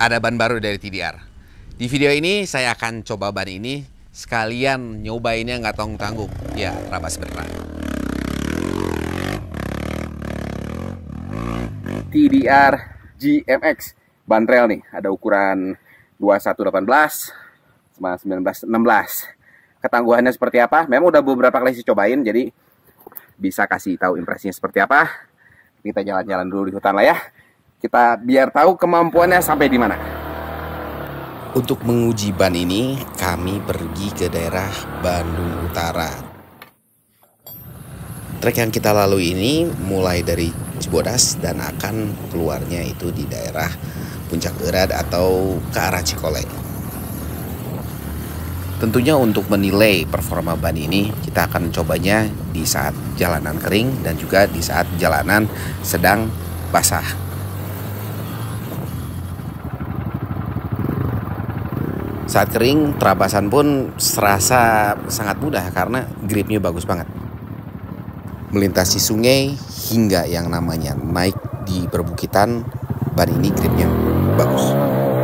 ada ban baru dari TDR. Di video ini saya akan coba ban ini sekalian nyobainnya nggak tanggung-tanggung. Ya, terabas beneran. TDR GMX ban trail nih, ada ukuran 2118 sama 1916. Ketangguhannya seperti apa? Memang udah beberapa kali sih cobain, jadi bisa kasih tahu impresinya seperti apa. Kita jalan-jalan dulu di hutan lah ya. Kita biar tahu kemampuannya sampai di mana. Untuk menguji ban ini, kami pergi ke daerah Bandung Utara. Trek yang kita lalui ini mulai dari Cibodas dan akan keluarnya itu di daerah Puncak Eurat atau ke arah Cikole. Tentunya untuk menilai performa ban ini, kita akan mencobanya di saat jalanan kering dan juga di saat jalanan sedang basah. Saat kering, terabasan pun serasa sangat mudah karena gripnya bagus banget. Melintasi sungai hingga yang namanya naik di perbukitan, ban ini gripnya bagus.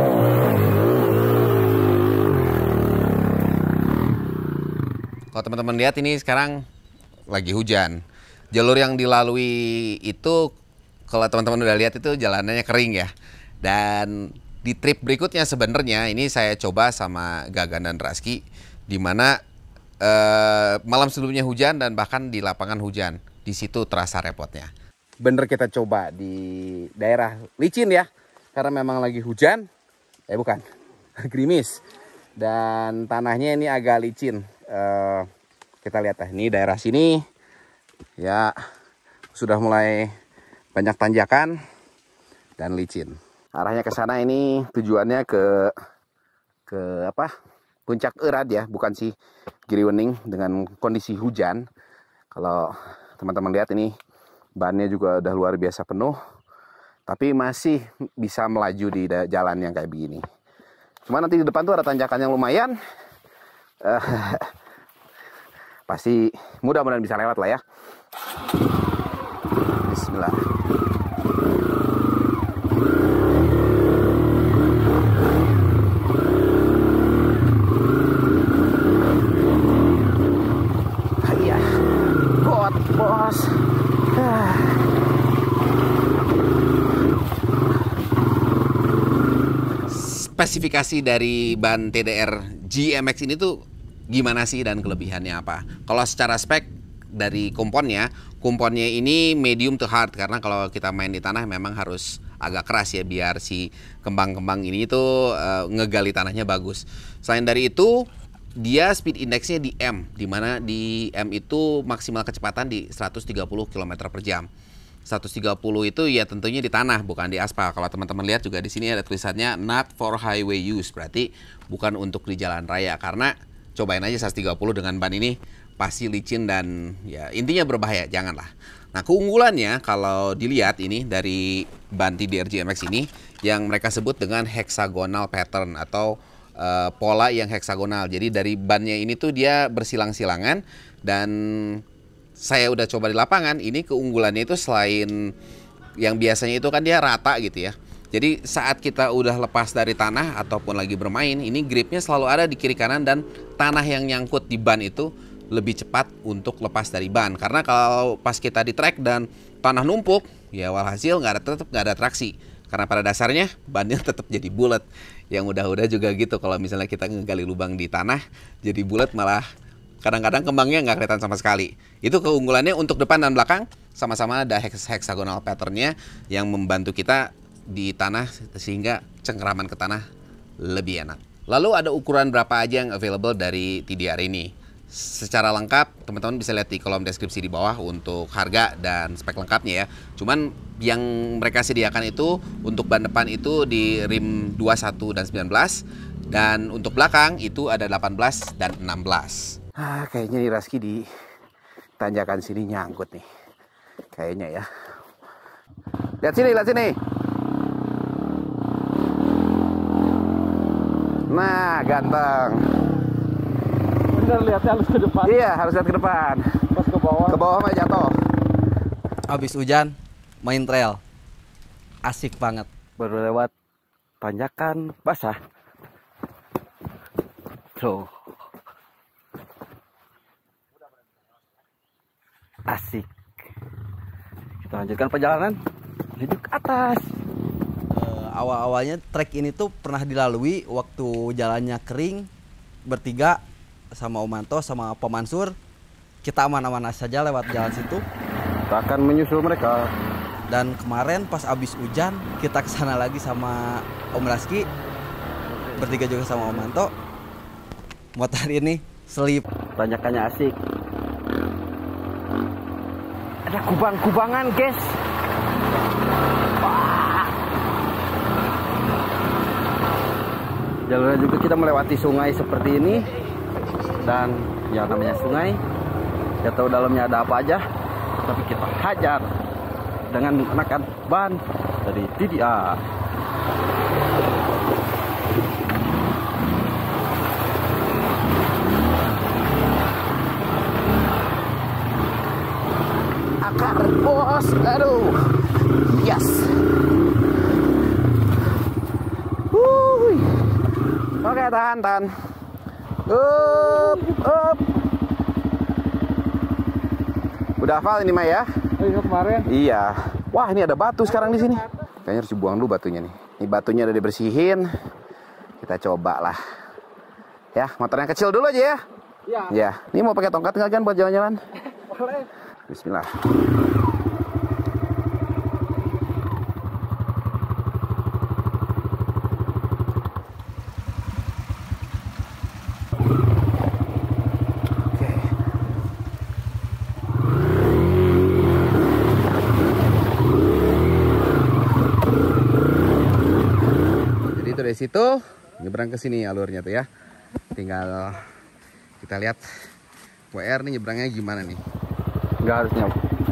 Kalau teman-teman lihat ini sekarang lagi hujan. Jalur yang dilalui itu kalau teman-teman udah lihat itu jalanannya kering ya. Dan di trip berikutnya sebenarnya ini saya coba sama Gagan dan Raski, di mana malam sebelumnya hujan dan bahkan di lapangan hujan. Di situ terasa repotnya. Bener kita coba di daerah licin ya. Karena memang lagi hujan. Bukan. Gerimis. Dan tanahnya ini agak licin. Kita lihat ya. Ini daerah sini. Ya. Sudah mulai banyak tanjakan. Dan licin. Arahnya ke sana ini tujuannya ke Puncak Eurat ya, bukan sih Giriwening dengan kondisi hujan. Kalau teman-teman lihat ini bannya juga udah luar biasa penuh, tapi masih bisa melaju di jalan yang kayak begini. Cuma nanti di depan tuh ada tanjakan yang lumayan, pasti mudah-mudahan bisa lewat lah ya. Bismillah. Bos. Spesifikasi dari ban TDR GMX ini tuh gimana sih dan kelebihannya apa? Kalau secara spek dari komponnya ini medium to hard, karena kalau kita main di tanah memang harus agak keras ya biar si kembang-kembang ini tuh ngegali tanahnya bagus. Selain dari itu, dia speed indexnya di M, dimana di M itu maksimal kecepatan di 130 km per jam. 130 itu ya tentunya di tanah, bukan di aspal. Kalau teman-teman lihat juga di sini ada tulisannya not for highway use, berarti bukan untuk di jalan raya. Karena cobain aja 130 dengan ban ini pasti licin dan ya intinya berbahaya, janganlah. Nah, keunggulannya kalau dilihat ini dari ban TDR GMX ini yang mereka sebut dengan hexagonal pattern atau pola yang heksagonal. Jadi dari bannya ini tuh dia bersilang-silangan, dan saya udah coba di lapangan. Ini keunggulannya itu selain yang biasanya itu kan dia rata gitu ya. Jadi saat kita udah lepas dari tanah ataupun lagi bermain, ini gripnya selalu ada di kiri kanan dan tanah yang nyangkut di ban itu lebih cepat untuk lepas dari ban. Karena kalau pas kita di trek dan tanah numpuk, ya walhasil tetap nggak ada traksi. Karena pada dasarnya bannya tetap jadi bulat. Yang udah-udah juga gitu, kalau misalnya kita ngegali lubang di tanah jadi bulat, malah kadang-kadang kembangnya nggak kelihatan sama sekali. Itu keunggulannya. Untuk depan dan belakang sama-sama ada hexagonal patternnya yang membantu kita di tanah sehingga cengkeraman ke tanah lebih enak. Lalu ada ukuran berapa aja yang available dari TDR ini? Secara lengkap teman-teman bisa lihat di kolom deskripsi di bawah untuk harga dan spek lengkapnya ya. Cuman yang mereka sediakan itu untuk ban depan itu di rim 21 dan 19, dan untuk belakang itu ada 18 dan 16. Kayaknya nih Raski di tanjakan sini nyangkut nih. Kayaknya ya. Lihat sini. Nah, ganteng. Bener, lihatnya harus ke depan. Iya, harus lihat ke depan. Pas ke bawah. Ke bawah mah jatuh. Habis hujan main trail. Asik banget. Baru lewat tanjakan basah. Tuh. Asik. Kita lanjutkan perjalanan menuju ke atas. Awal-awalnya trek ini tuh pernah dilalui waktu jalannya kering, bertiga sama Om Manto sama Pak Mansur. Kita aman-aman saja lewat jalan situ. Kita akan menyusul mereka. Dan kemarin pas abis hujan kita kesana lagi sama Om Raski, bertiga juga sama Om Manto. Motor ini selip. Tanjakannya asik. Ada kubang-kubangan guys. Wah. Jalurnya juga kita melewati sungai seperti ini. Dan ya namanya sungai, ya tahu dalamnya ada apa aja, tapi kita hajar dengan menggunakan ban dari TDR. Akar bos, aduh, yes. Oke, tahan. Up. Udah hafal ini Mah ya? Iya kemarin. Iya. Wah, ini ada batu sekarang di sini. Kayaknya harus dibuang dulu batunya nih. Ini batunya udah dibersihin. Kita coba lah. Ya, motornya kecil dulu aja ya. Iya. Ya, ini mau pakai tongkat nggak kan buat jalan-jalan? Boleh. Bismillah. Dari situ nyebrang ke sini alurnya tuh ya. Tinggal kita lihat WR nih nyebrangnya gimana nih. Nggak harusnya.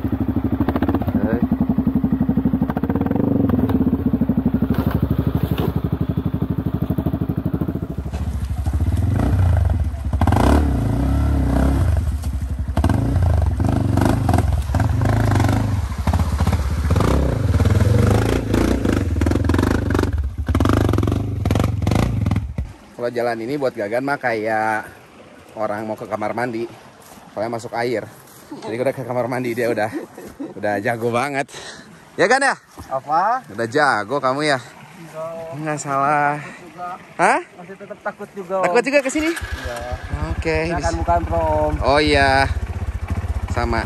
Kalau jalan ini buat Gagan mah kayak orang mau ke kamar mandi. Soalnya masuk air. Jadi udah ke kamar mandi dia udah jago banget. Ya kan ya? Apa? Udah jago kamu ya? Nggak salah. Hah? Masih tetap takut juga. Takut juga ke sini? Iya. Oke. Bukan Om. Oh iya. Sama.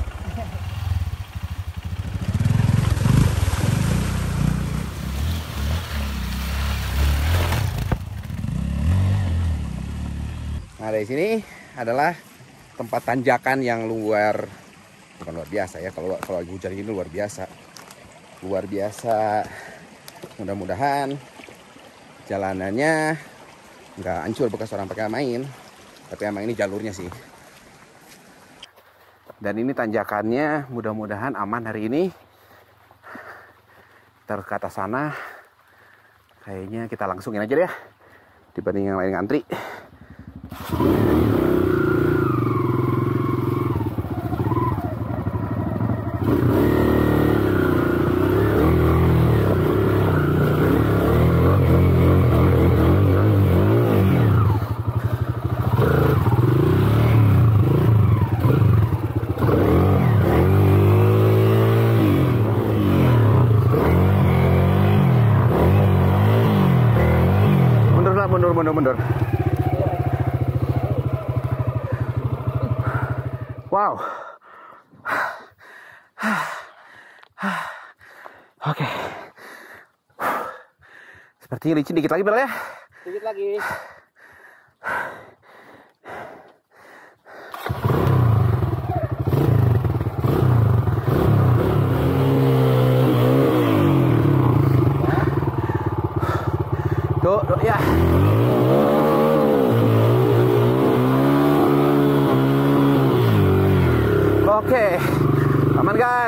Nah, dari sini adalah tempat tanjakan yang bukan luar biasa ya. Kalau lagi hujan ini luar biasa. Mudah-mudahan jalanannya nggak hancur bekas orang pakai main. Tapi emang ini jalurnya sih. Dan ini tanjakannya mudah-mudahan aman hari ini. Terus ke atas sana kayaknya kita langsungin aja deh ya, dibanding yang lain ngantri. Mundur. Wow. Oke. Sepertinya licin dikit lagi Bel ya. Dikit lagi. Tuh, ya. Oke, aman kan?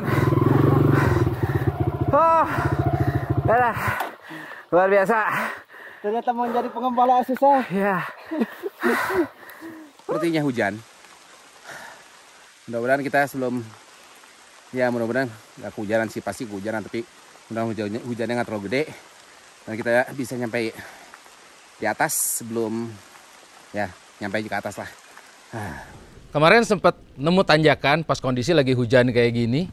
Oh, luar biasa. Ternyata mau jadi pengembala susah. Ya. Sepertinya hujan. Mudah-mudahan kita mudah-mudahan nggak kehujanan sih, pasti kehujanan, tapi mudah-mudahan hujannya nggak terlalu gede. Dan kita bisa nyampe di atas sebelum ya nyampe ke atas lah. Kemarin sempat nemu tanjakan pas kondisi lagi hujan kayak gini.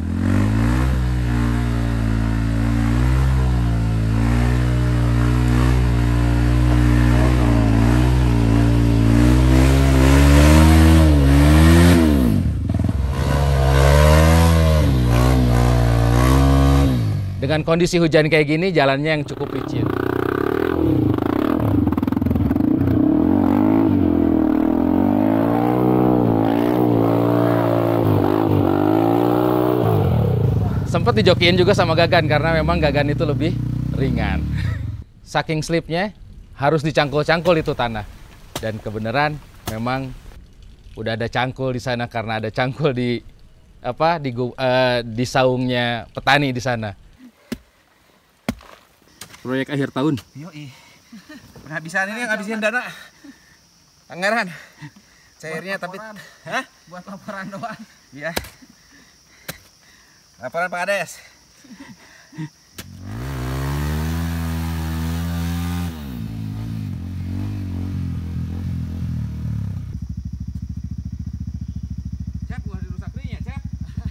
Dengan kondisi hujan kayak gini, jalannya yang cukup licin. Sempat dijokiin juga sama Gagan karena memang Gagan itu lebih ringan. Saking slipnya harus dicangkul-cangkul itu tanah. Dan kebenaran memang udah ada cangkul di sana karena ada cangkul di di saungnya petani di sana. Proyek akhir tahun. Yoi. Penghabisan ini ngabisin dana anggaran. Cairnya tapi hah? Buat laporan doang. Iya. Laporan Pak Kades. Cep, gua dirusak nih ya, Cep.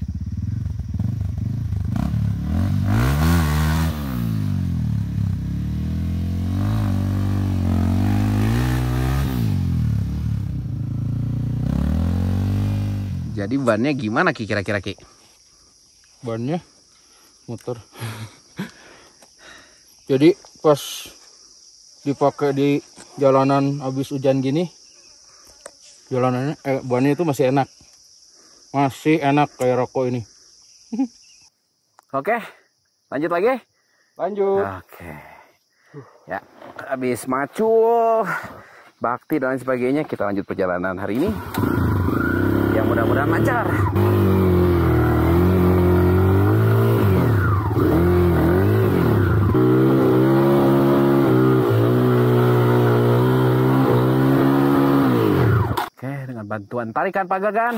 Jadi bannya gimana Ki kira-kira Ki? Bannya muter. Jadi pas dipakai di jalanan habis hujan gini, jalanannya bannya itu masih enak. Masih enak kayak rokok ini. Oke. Lanjut lagi? Lanjut. Oke. Ya, habis macul, bakti dan lain sebagainya, kita lanjut perjalanan hari ini. Yang mudah-mudahan lancar. Oke, dengan bantuan tarikan Pak Gagan.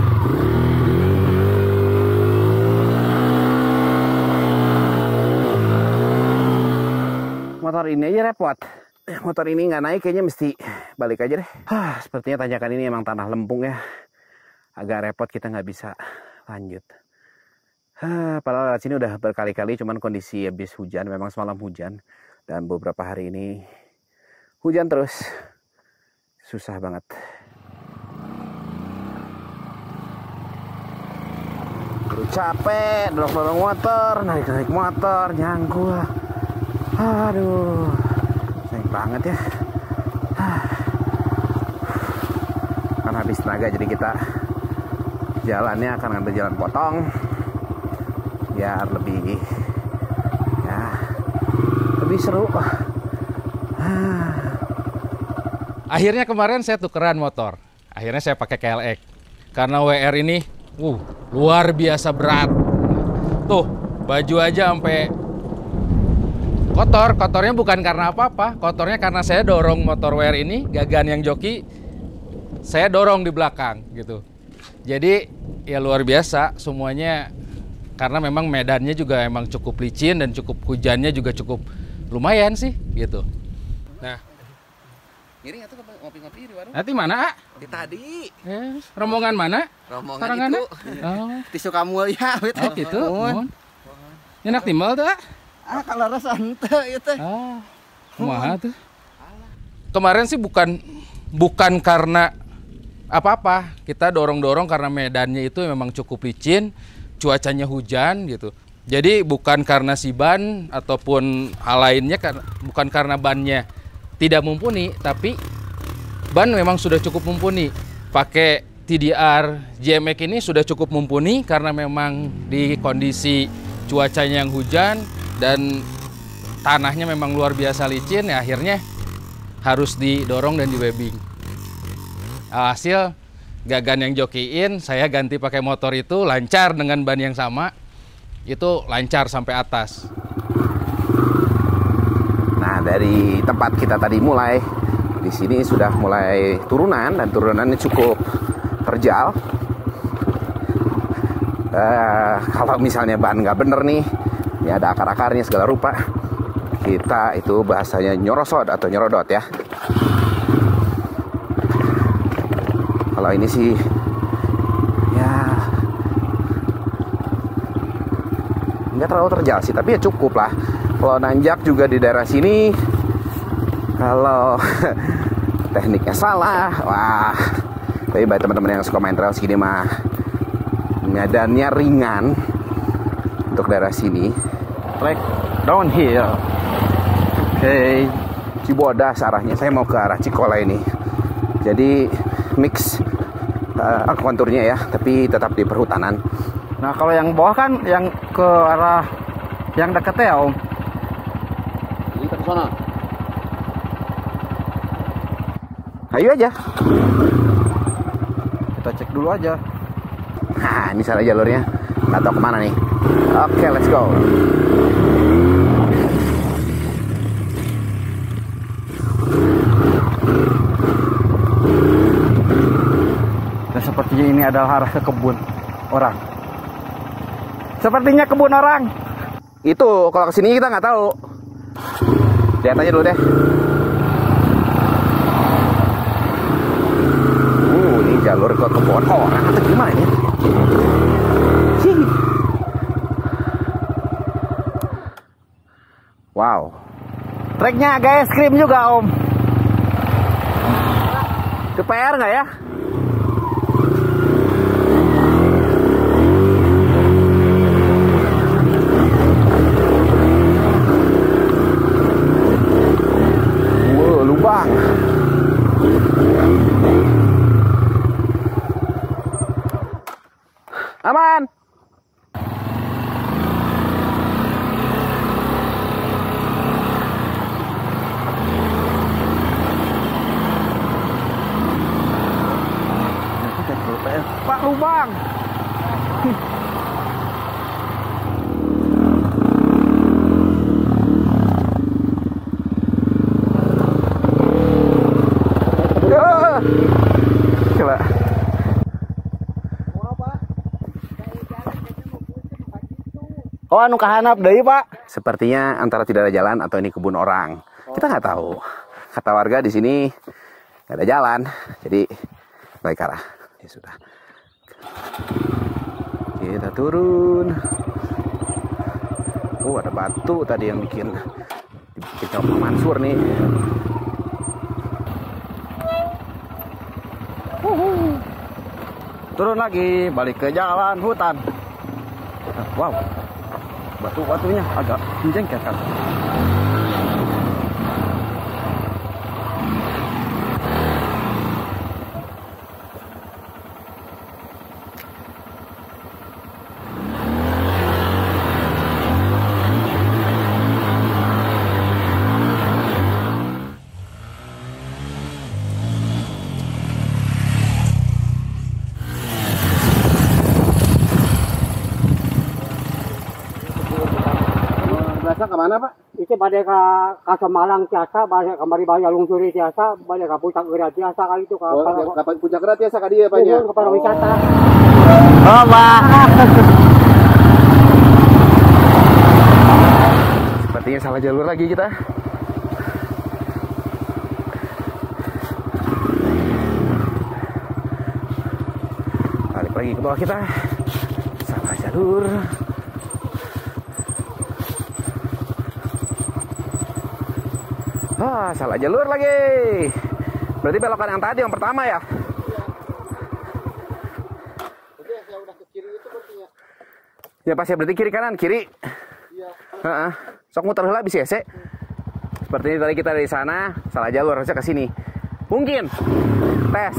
Motor ini aja repot. Motor ini nggak naik, kayaknya mesti balik aja deh. Sepertinya tanjakan ini emang tanah lempung ya. Agak repot, kita nggak bisa lanjut. Padahal lewat sini udah berkali-kali, cuman kondisi habis hujan, memang semalam hujan. Dan beberapa hari ini hujan terus. Susah banget. Aduh, capek, dorong-dorong motor, naik-naik motor, nyangkul. Aduh, sayang banget ya. Karena habis tenaga, jadi kita jalannya akan ngambil jalan potong biar lebih seru. Akhirnya kemarin saya tukeran motor. Akhirnya saya pakai KLX. Karena WR ini luar biasa berat. Tuh, baju aja sampai kotor. Kotornya bukan karena apa-apa. Kotornya karena saya dorong motor WR ini, Gagan yang joki, saya dorong di belakang gitu. Jadi ya luar biasa semuanya, karena memang medannya juga emang cukup licin dan cukup hujannya juga cukup lumayan sih gitu. Nah, Ngiring atau ngopi-ngopi di warung? nanti mana? Di tadi. Rombongan mana? Rombongan Karangan itu. Oh, Tisu kamu ya. oh gitu. Enak timbal tuh. Kalau rasa ente itu. Kumaha tuh. Kemarin sih bukan karena apa-apa, kita dorong-dorong karena medannya itu memang cukup licin, cuacanya hujan gitu. Jadi bukan karena si ban ataupun hal lainnya, bukan karena bannya tidak mumpuni, tapi ban memang sudah cukup mumpuni. Pakai TDR GMX ini sudah cukup mumpuni karena memang di kondisi cuacanya yang hujan dan tanahnya memang luar biasa licin, ya akhirnya harus didorong dan diwebbing. Alhasil Gagan yang jokiin, saya ganti pakai motor itu lancar dengan ban yang sama. Itu lancar sampai atas. Nah, dari tempat kita tadi mulai, di sini sudah mulai turunan dan turunannya cukup terjal. Kalau misalnya ban nggak bener nih, ini ada akar-akarnya segala rupa. Kita itu bahasanya nyorosot atau nyorodot ya. Kalau ini sih ya nggak terlalu terjal sih, tapi ya cukup lah. Kalau nanjak juga di daerah sini, kalau tekniknya salah, wah. Tapi bagi teman-teman yang suka main trail segini mah, medannya ringan untuk daerah sini. Track downhill. Oke, Cibodas arahnya. Saya mau ke arah Cikola ini. Jadi mix konturnya ya, tapi tetap di perhutanan. Nah kalau yang bawah kan yang ke arah yang deket ya Om. Ini ke sana. Ayo aja. Kita cek dulu aja. Nah, ini salah jalurnya. Nggak tahu kemana nih. Oke, let's go. Dan sepertinya ini adalah arah ke kebun orang. Sepertinya kebun orang. Itu kalau kesini kita nggak tahu. Lihat aja dulu deh. Ini jalur ke kebun orang atau gimana ini? Wow. Treknya agak es krim juga Om. Ke PR nggak ya? Wow, lubang. Aman. Pak lubang. Coba. Oh anu kahanap deui Pak. Sepertinya antara tidak ada jalan atau ini kebun orang. Kita nggak tahu. Kata warga di sini nggak ada jalan, jadi balik arah. Ya sudah. Kita turun. Oh, ada batu tadi yang bikin sama Mansur nih. Turun lagi, balik ke jalan hutan. Wow, batu-batunya agak menjengkel kan. Biasa kemana Pak? Itu badai ka Semalang tiasa, badai kamari bahaya lungsuri tiasa, badai ka Puncak Gerat tiasa kali itu ka Puncak Gerat ya sakadi ya Pak ya? ke para wisata. Oh Pak. Sepertinya salah jalur lagi kita. Balik lagi ke bawah kita. Salah jalur. Ah, salah jalur lagi. Berarti belokan yang tadi yang pertama ya? Ya pas ya berarti kiri kanan kiri. Iya. Sok muter heula bisa ya, seperti ini tadi kita dari sana salah jalur harusnya ke sini. Mungkin. Tes.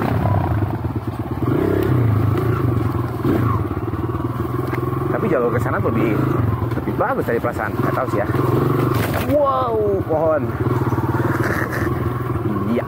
Tapi jalur ke sana lebih bagus dari perasaan. Nggak tahu sih ya. Wow, pohon. Iya.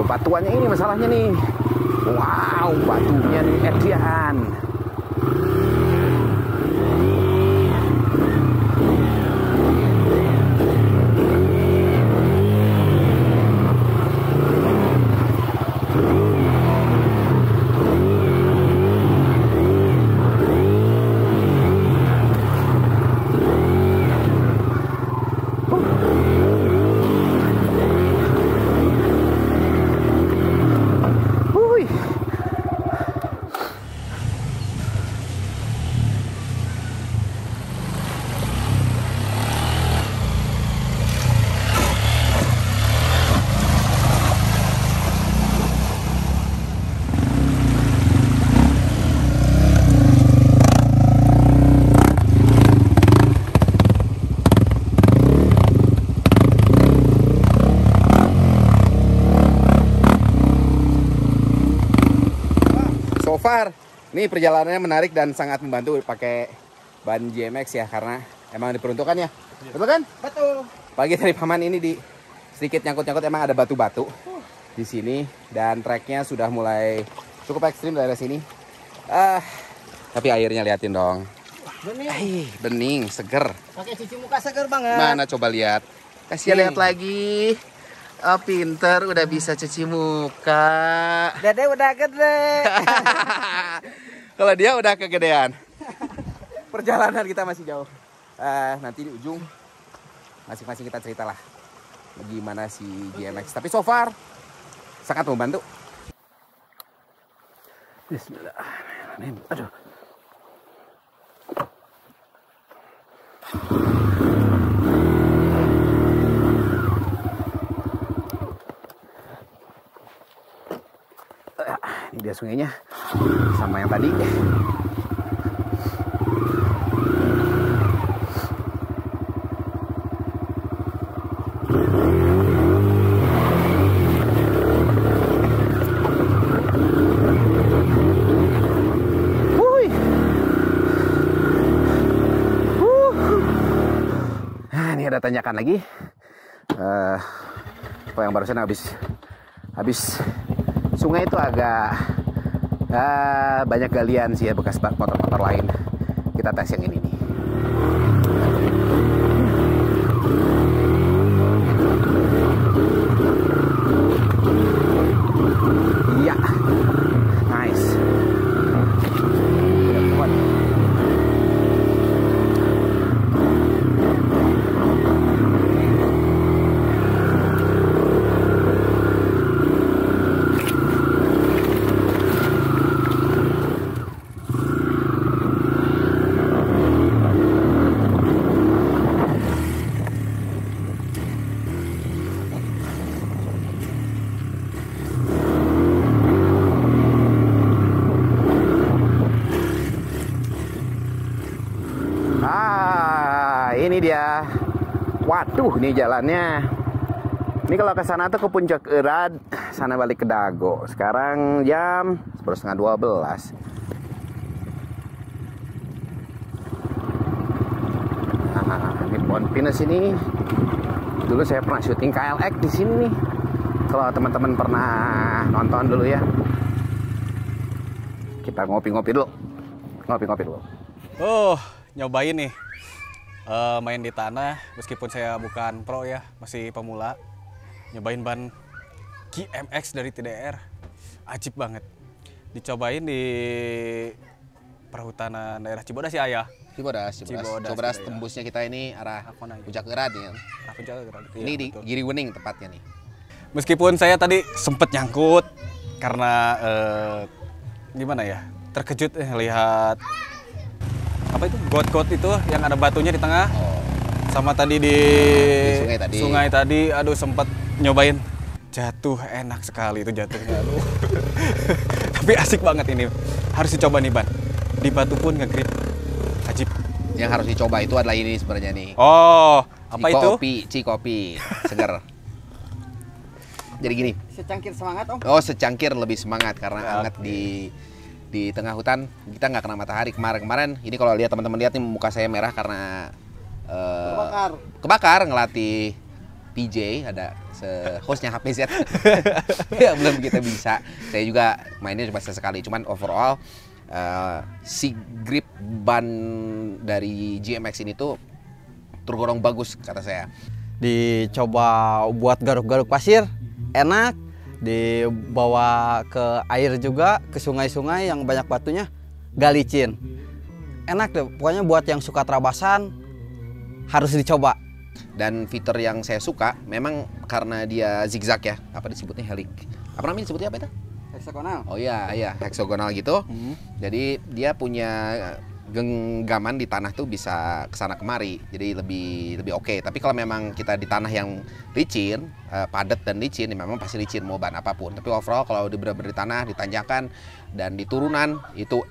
Loh, batuannya ini masalahnya nih. Wow, batunya nih Edian. So far, ini perjalanannya menarik dan sangat membantu pakai ban GMX ya, karena emang diperuntukkan ya. Betul kan? Betul. Pagi dari paman ini di sedikit nyangkut-nyangkut, emang ada batu-batu di sini dan treknya sudah mulai cukup ekstrim dari sini. Tapi airnya liatin dong. Bening. Bening, seger. Pakai cuci muka seger banget. Mana coba lihat. Kasih lihat lagi. Oh, pinter, udah bisa cuci muka. Dede udah gede. Kalau dia udah kegedean. Perjalanan kita masih jauh. Nanti di ujung masing-masing kita ceritalah gimana si GMX. Tapi so far sangat membantu. Bismillahirrahmanirrahim. Aduh. Ini dia sungainya sama yang tadi. Nah, ini ada tanjakan lagi. Apa yang barusan habis sungai itu agak banyak galian sih ya, bekas motor-motor lain. Kita tes yang ini nih. Iya, nice. Ini dia. Waduh, ini jalannya. Ini kalau ke sana tuh ke Puncak Erad, sana balik ke Dago. Sekarang jam 11:30. Nah, ini pohon pinus ini. Dulu saya pernah syuting KLX di sini nih. Kalau teman-teman pernah nonton dulu ya. Kita ngopi-ngopi dulu. Ngopi-ngopi dulu. Nyobain nih. Main di tanah, meskipun saya bukan pro ya, masih pemula. Nyobain ban GMX dari TDR, ajib banget. Dicobain di perhutanan daerah Cibodas ya, Ayah? Cibodas tembusnya kita ini arah Puncak Erad ya. Ini di Giri Wening tepatnya nih. Meskipun saya tadi sempet nyangkut karena gimana ya, terkejut lihat apa itu got-got itu yang ada batunya di tengah. Sama tadi di sungai tadi aduh sempet nyobain jatuh, enak sekali itu jatuhnya, aduh. Tapi asik banget ini, harus dicoba nih ban, di batu pun nge-grip, ajib. Yang harus dicoba itu adalah ini sebenarnya nih. Apa itu? Cikopi seger. Jadi gini, Secangkir semangat, Om. Secangkir lebih semangat karena hangat di tengah hutan, kita nggak kena matahari. Kemarin ini kalau lihat teman-teman lihat nih muka saya merah karena kebakar ngelatih PJ, ada hostnya HPZ. Ya belum kita bisa. Saya juga mainnya cuma sesekali. Cuman overall si grip ban dari GMX ini tuh tergolong bagus kata saya. Dicoba buat garuk-garuk pasir, enak. Dibawa ke air juga, ke sungai-sungai yang banyak batunya, gak licin. Enak deh, pokoknya buat yang suka terabasan harus dicoba. Dan fitur yang saya suka memang karena dia zigzag ya, apa disebutnya helik. Apa namanya disebutnya apa itu? Heksagonal. Oh iya, heksagonal gitu. Jadi dia punya genggaman di tanah tuh bisa kesana kemari, jadi lebih oke. Tapi kalau memang kita di tanah yang licin, padat dan licin, ya memang pasti licin mau ban apapun. Tapi overall kalau di benar-benar di tanah, di tanjakan dan di turunan itu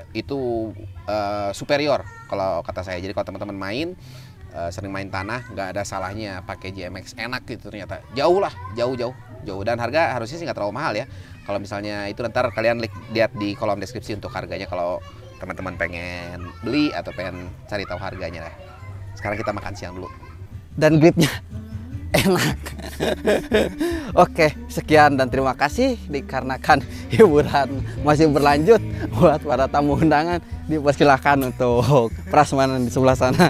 superior kalau kata saya. Jadi kalau teman-teman main sering main tanah, nggak ada salahnya pakai GMX, enak gitu ternyata. Jauh dan harga harusnya sih nggak terlalu mahal ya. Kalau misalnya itu ntar kalian lihat di kolom deskripsi untuk harganya kalau teman-teman pengen beli atau pengen cari tahu harganya lah. Sekarang kita makan siang dulu. Dan gripnya enak. Oke, sekian dan terima kasih dikarenakan hiburan masih berlanjut buat para tamu undangan. Dipersilakan untuk prasmanan di sebelah sana.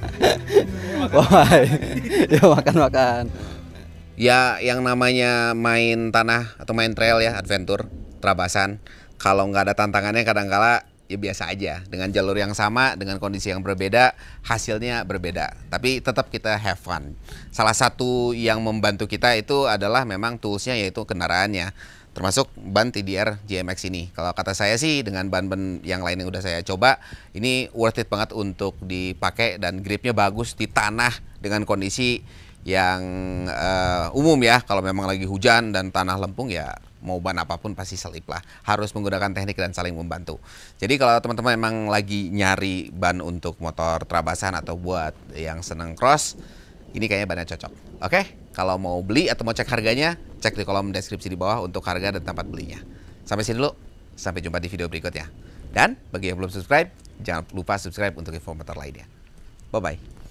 Bye. Yuk makan-makan. Ya, yang namanya main tanah atau main trail ya, adventure, terabasan, kalau nggak ada tantangannya kadang-kala ya biasa aja. Dengan jalur yang sama, dengan kondisi yang berbeda, hasilnya berbeda. Tapi tetap kita have fun. Salah satu yang membantu kita itu adalah memang toolsnya, yaitu kendaraannya. Termasuk ban TDR GMX ini. Kalau kata saya sih dengan ban-ban yang lain yang udah saya coba, ini worth it banget untuk dipakai dan gripnya bagus di tanah dengan kondisi yang umum ya. Kalau memang lagi hujan dan tanah lempung ya mau ban apapun pasti selip lah. Harus menggunakan teknik dan saling membantu. Jadi kalau teman-teman memang lagi nyari ban untuk motor terabasan atau buat yang seneng cross, ini kayaknya bannya cocok. Oke? Kalau mau beli atau mau cek harganya, cek di kolom deskripsi di bawah untuk harga dan tempat belinya. Sampai sini dulu. Sampai jumpa di video berikutnya. Dan bagi yang belum subscribe, jangan lupa subscribe untuk info motor lainnya. Bye-bye.